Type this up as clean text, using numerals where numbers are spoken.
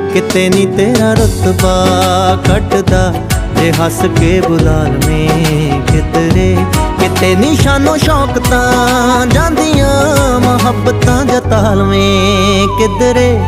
किते नी तेरा रुतबा कटदा जे हस के बुलाल में कितरे किते नी शानो शौकतां जांदियां मोहब्बतां जताल में किधरे।